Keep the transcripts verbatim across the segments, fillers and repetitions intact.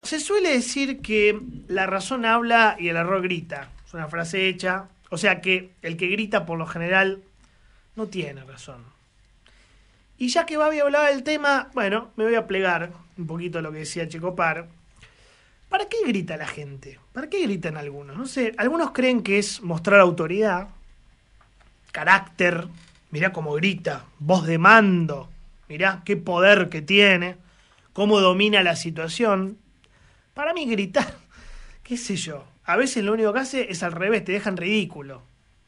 se suele decir que la razón habla y el error grita. Es una frase hecha. O sea que el que grita por lo general no tiene razón. Y ya que Babi hablaba del tema, bueno, me voy a plegar un poquito a lo que decía Checopar. ¿Para qué grita la gente? ¿Para qué gritan algunos? No sé, algunos creen que es mostrar autoridad, carácter, mirá cómo grita, voz de mando, mirá qué poder que tiene, cómo domina la situación. Para mí gritar, qué sé yo, a veces lo único que hace es al revés, te dejan ridículo.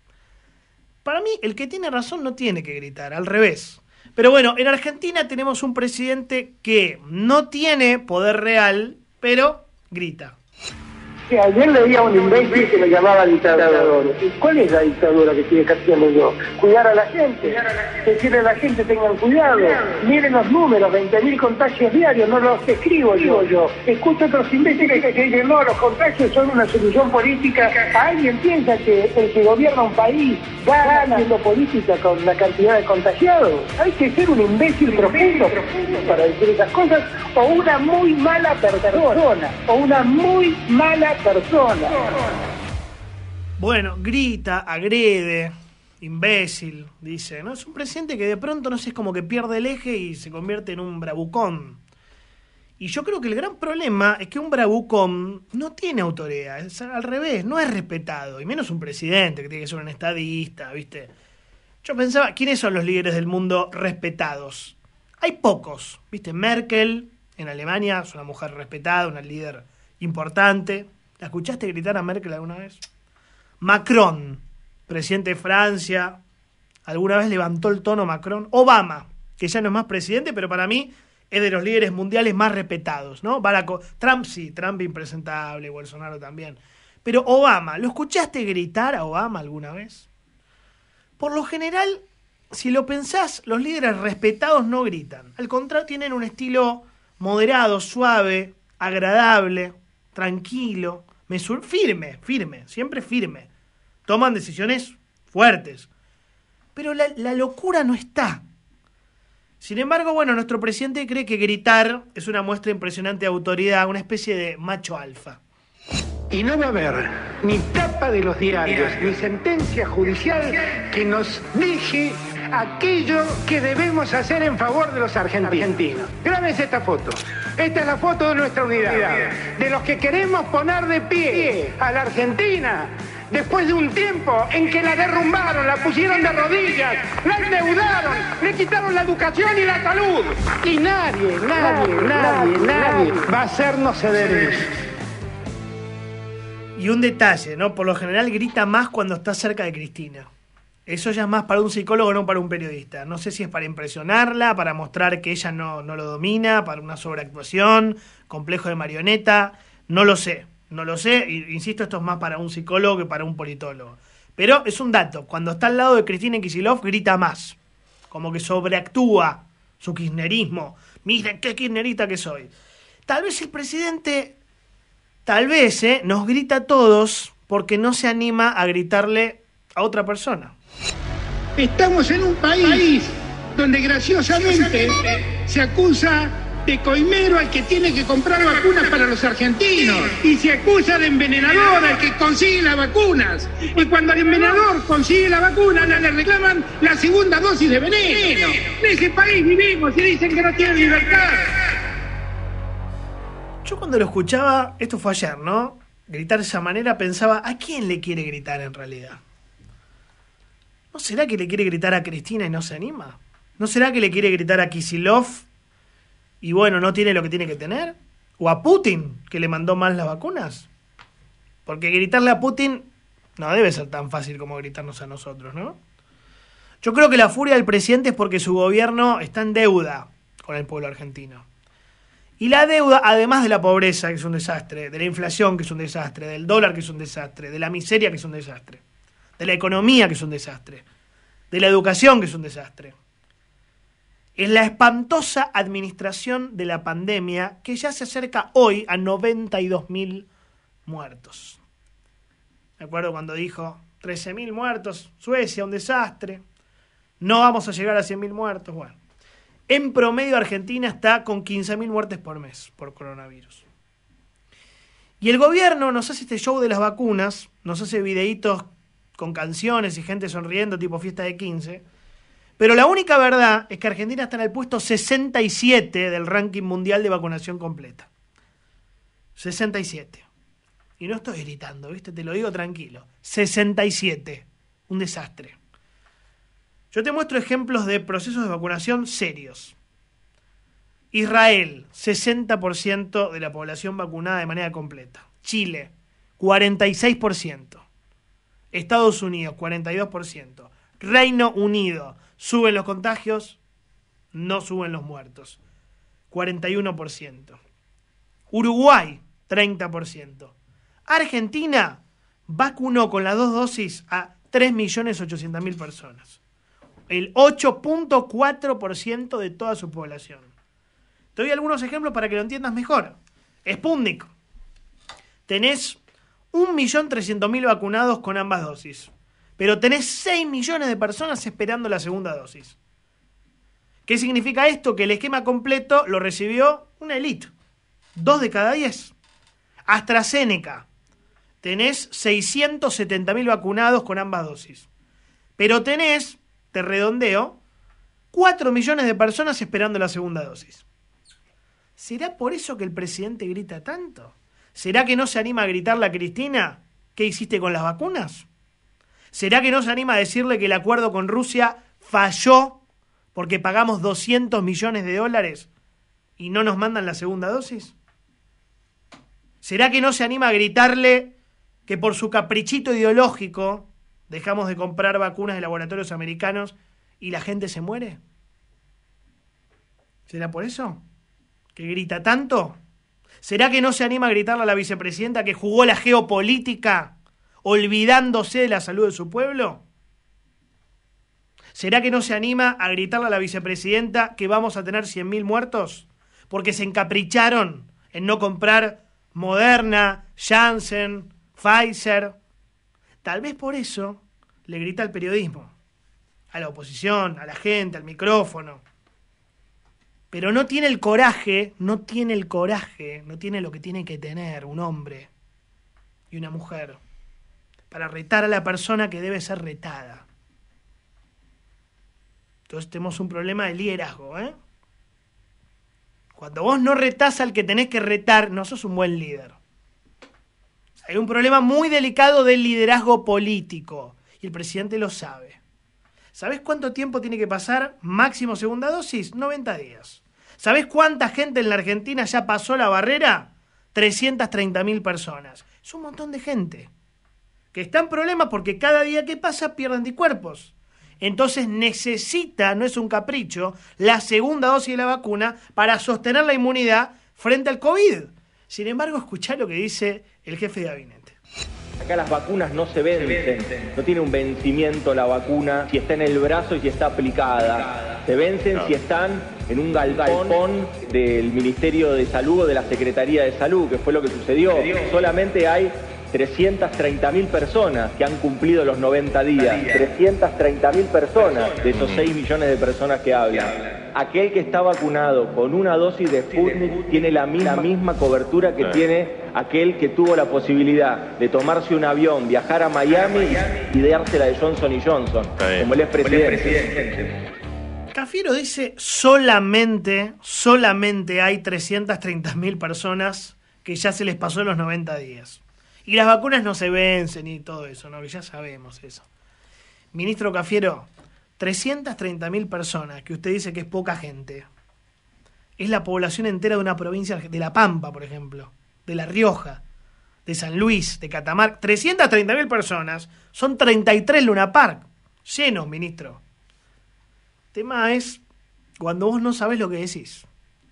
Para mí, el que tiene razón no tiene que gritar, al revés. Pero bueno, en Argentina tenemos un presidente que no tiene poder real, pero grita. Sí, ayer leía a un imbécil que me llamaba dictador. ¿Cuál es la dictadura que estoy ejerciendo yo? Cuidar a la gente. Decirle a la gente tengan cuidado. Miren los números, veinte mil contagios diarios, no los escribo yo. yo. Escucho a otros imbéciles que dicen, no, los contagios son una solución política. ¿Alguien piensa que el que gobierna un país gana haciendo política con la cantidad de contagiados? Hay que ser un imbécil profundo para decir esas cosas, o una muy mala persona, o una muy mala persona. Bueno, grita, agrede, imbécil, dice, ¿no? Es un presidente que de pronto, no sé, es como que pierde el eje y se convierte en un bravucón. Y yo creo que el gran problema es que un bravucón no tiene autoridad, es al revés, no es respetado, y menos un presidente que tiene que ser un estadista, ¿viste? Yo pensaba, ¿quiénes son los líderes del mundo respetados? Hay pocos, ¿viste? Merkel, en Alemania, es una mujer respetada, una líder importante. ¿La escuchaste gritar a Merkel alguna vez? Macron, presidente de Francia, alguna vez levantó el tono Macron. Obama, que ya no es más presidente, pero para mí es de los líderes mundiales más respetados, ¿no? Barack, Trump sí, Trump impresentable, Bolsonaro también. Pero Obama, ¿lo escuchaste gritar a Obama alguna vez? Por lo general, si lo pensás, los líderes respetados no gritan. Al contrario, tienen un estilo moderado, suave, agradable, tranquilo, mesur- firme, firme, siempre firme. Toman decisiones fuertes. Pero la, la locura no está. Sin embargo, bueno, nuestro presidente cree que gritar es una muestra impresionante de autoridad, una especie de macho alfa. Y no va a haber ni tapa de los diarios, ni sentencia judicial que nos deje aquello que debemos hacer en favor de los argentinos. Grábense esta foto. Esta es la foto de nuestra unidad. De los que queremos poner de pie a la Argentina después de un tiempo en que la derrumbaron, la pusieron de rodillas, la endeudaron, le quitaron la educación y la salud. Y nadie, nadie, nadie, nadie va a hacernos ceder eso. Y un detalle, ¿no? Por lo general grita más cuando está cerca de Cristina. Eso ya es más para un psicólogo, no para un periodista. No sé si es para impresionarla, para mostrar que ella no, no lo domina, para una sobreactuación, complejo de marioneta. No lo sé, no lo sé. Insisto, esto es más para un psicólogo que para un politólogo. Pero es un dato. Cuando está al lado de Cristina Kicillof, grita más. Como que sobreactúa su kirchnerismo. Miren qué kirchnerista que soy. Tal vez el presidente... Tal vez eh, nos grita a todos porque no se anima a gritarle a otra persona. Estamos en un país donde graciosamente se acusa de coimero al que tiene que comprar vacunas para los argentinos y se acusa de envenenador al que consigue las vacunas. Y cuando el envenenador consigue la vacuna, le reclaman la segunda dosis de veneno. En ese país vivimos y dicen que no tienen libertad. Yo cuando lo escuchaba, esto fue ayer, ¿no? Gritar de esa manera, pensaba, ¿a quién le quiere gritar en realidad? ¿No será que le quiere gritar a Cristina y no se anima? ¿No será que le quiere gritar a Kicillof y bueno, no tiene lo que tiene que tener? ¿O a Putin, que le mandó mal las vacunas? Porque gritarle a Putin no debe ser tan fácil como gritarnos a nosotros, ¿no? Yo creo que la furia del presidente es porque su gobierno está en deuda con el pueblo argentino. Y la deuda, además de la pobreza, que es un desastre, de la inflación, que es un desastre, del dólar, que es un desastre, de la miseria, que es un desastre, de la economía, que es un desastre, de la educación, que es un desastre, es la espantosa administración de la pandemia, que ya se acerca hoy a noventa y dos mil muertos. Me acuerdo cuando dijo trece mil muertos, Suecia, un desastre, no vamos a llegar a cien mil muertos, bueno. En promedio, Argentina está con quince mil muertes por mes por coronavirus. Y el gobierno nos hace este show de las vacunas, nos hace videitos con canciones y gente sonriendo tipo fiesta de quince, pero la única verdad es que Argentina está en el puesto sesenta y siete del ranking mundial de vacunación completa. sesenta y siete. Y no estoy gritando, ¿viste? Te lo digo tranquilo. sesenta y siete. Un desastre. Yo te muestro ejemplos de procesos de vacunación serios. Israel, sesenta por ciento de la población vacunada de manera completa. Chile, cuarenta y seis por ciento. Estados Unidos, cuarenta y dos por ciento. Reino Unido, suben los contagios, no suben los muertos. cuarenta y uno por ciento. Uruguay, treinta por ciento. Argentina vacunó con las dos dosis a tres millones ochocientas mil personas. El ocho punto cuatro por ciento de toda su población. Te doy algunos ejemplos para que lo entiendas mejor. Sputnik. Tenés un millón trescientos mil vacunados con ambas dosis. Pero tenés seis millones de personas esperando la segunda dosis. ¿Qué significa esto? Que el esquema completo lo recibió una élite. Dos de cada diez. AstraZeneca. Tenés seiscientos setenta mil vacunados con ambas dosis. Pero tenés, te redondeo, cuatro millones de personas esperando la segunda dosis. ¿Será por eso que el presidente grita tanto? ¿Será que no se anima a gritarle a Cristina qué hiciste con las vacunas? ¿Será que no se anima a decirle que el acuerdo con Rusia falló porque pagamos doscientos millones de dólares y no nos mandan la segunda dosis? ¿Será que no se anima a gritarle que por su caprichito ideológico dejamos de comprar vacunas de laboratorios americanos y la gente se muere? ¿Será por eso que grita tanto? ¿Será que no se anima a gritarle a la vicepresidenta que jugó la geopolítica olvidándose de la salud de su pueblo? ¿Será que no se anima a gritarle a la vicepresidenta que vamos a tener cien mil muertos porque se encapricharon en no comprar Moderna, Janssen, Pfizer? Tal vez por eso le grita al periodismo, a la oposición, a la gente, al micrófono. Pero no tiene el coraje, no tiene el coraje, no tiene lo que tiene que tener un hombre y una mujer para retar a la persona que debe ser retada. Entonces tenemos un problema de liderazgo, ¿eh? Cuando vos no retás al que tenés que retar, no sos un buen líder. Hay un problema muy delicado del liderazgo político y el presidente lo sabe. ¿Sabés cuánto tiempo tiene que pasar? Máximo segunda dosis, noventa días. ¿Sabés cuánta gente en la Argentina ya pasó la barrera? trescientas treinta mil personas. Es un montón de gente que está en problemas porque cada día que pasa pierde anticuerpos. Entonces necesita, no es un capricho, la segunda dosis de la vacuna para sostener la inmunidad frente al COVID. Sin embargo, escuchá lo que dice el jefe de gabinete. Acá las vacunas no se vencen, no tiene un vencimiento la vacuna si está en el brazo y si está aplicada. Se vencen no. si están en un galpón del Ministerio de Salud o de la Secretaría de Salud, que fue lo que sucedió. Solamente hay trescientas treinta mil personas que han cumplido los noventa días. trescientas treinta mil personas de esos seis millones de personas que hablan. Aquel que está vacunado con una dosis de Sputnik tiene la misma, la misma cobertura que tiene aquel que tuvo la posibilidad de tomarse un avión, viajar a Miami y de dársela de Johnson y Johnson, como el expresidente. Cafiero dice solamente, solamente hay trescientas treinta mil personas que ya se les pasó los noventa días. Y las vacunas no se vencen y todo eso, ¿no? Que ya sabemos eso. Ministro Cafiero, trescientas treinta mil personas, que usted dice que es poca gente, es la población entera de una provincia, de La Pampa, por ejemplo, de La Rioja, de San Luis, de Catamarca. trescientas treinta mil personas, son treinta y tres Luna Park, llenos, ministro. El tema es cuando vos no sabés lo que decís.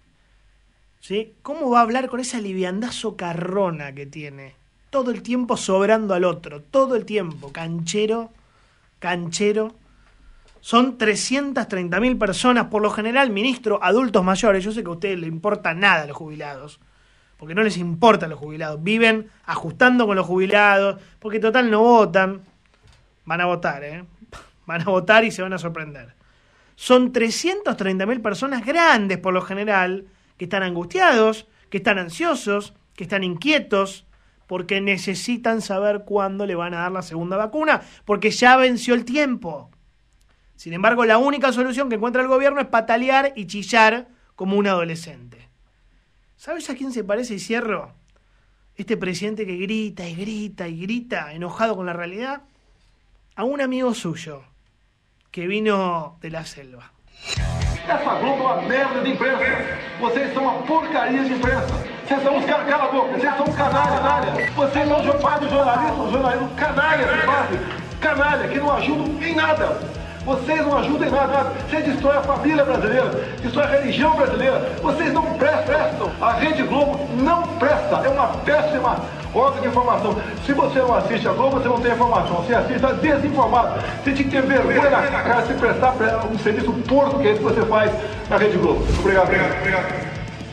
¿Sí? ¿Cómo va a hablar con esa liviandad socarrona que tiene? Todo el tiempo sobrando al otro, todo el tiempo, canchero, canchero. Son trescientas treinta mil personas, por lo general, ministro, adultos mayores. Yo sé que a ustedes les importa nada a los jubilados, porque no les importa a los jubilados. Viven ajustando con los jubilados, porque total no votan. Van a votar, ¿eh? Van a votar y se van a sorprender. Son trescientas treinta mil personas grandes, por lo general, que están angustiados, que están ansiosos, que están inquietos, porque necesitan saber cuándo le van a dar la segunda vacuna, porque ya venció el tiempo. Sin embargo, la única solución que encuentra el gobierno es patalear y chillar como un adolescente. ¿Sabes a quién se parece, y cierro? Este presidente que grita y grita y grita, enojado con la realidad, a un amigo suyo que vino de la selva. Essa Globo é uma merda de imprensa. Vocês são uma porcaria de imprensa. Vocês são uns caras, cala a boca, vocês são canalha, canalha. Vocês são fazem jornalismo, jornalismo canalha, vocês fazem. Canalha, que não ajudam em nada. Vocês não ajudam em nada. Vocês destroem a família brasileira, destroem a religião brasileira. Vocês não prestam. A Rede Globo não presta. É uma péssima órgão de informação. Se você não assiste a Globo, você não tem informação. Se assiste, está desinformado. Você tinha que ter vergonha na cara de prestar um serviço porco que é esse que você faz na Rede Globo. Obrigado, obrigado, obrigado.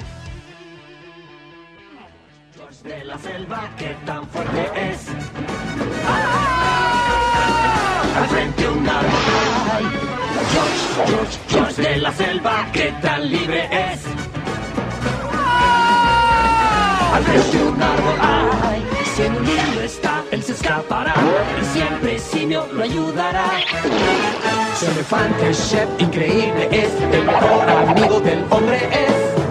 De la selva que tan fuerte es. Al frente un árbol hay. George, George, George de la selva que tan libre es. Al frente un árbol hay. Si en un niño está, él se escapará. Y siempre simio lo ayudará. Su elefante chef increíble es. El mejor amigo del hombre es.